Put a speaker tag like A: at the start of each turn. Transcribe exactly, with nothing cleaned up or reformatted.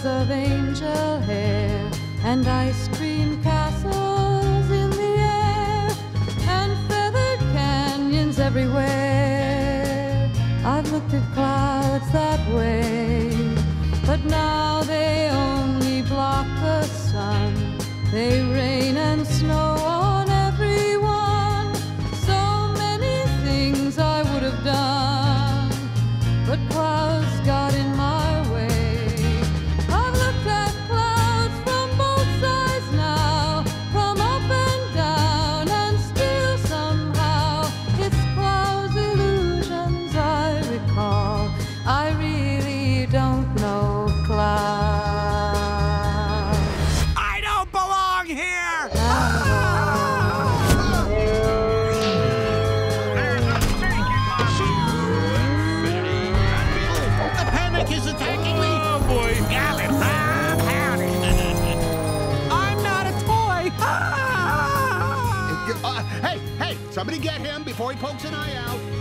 A: rainbows of angel hair and ice cream castles in the air and feathered canyons everywhere. I've looked at clouds that way, but now they only block the sun. They rain and snow on everyone. So many things I would have done, but clouds got in my way. I've looked at clouds from both sides now, from up and down, and still somehow it's clouds' illusions I recall. I really don't know clouds.
B: I don't belong here!
C: The panic is attacking me!
B: Oh, boy. Golly, Bob, howdy. I'm not a toy.
C: Uh, hey, hey, somebody get him before he pokes an eye out.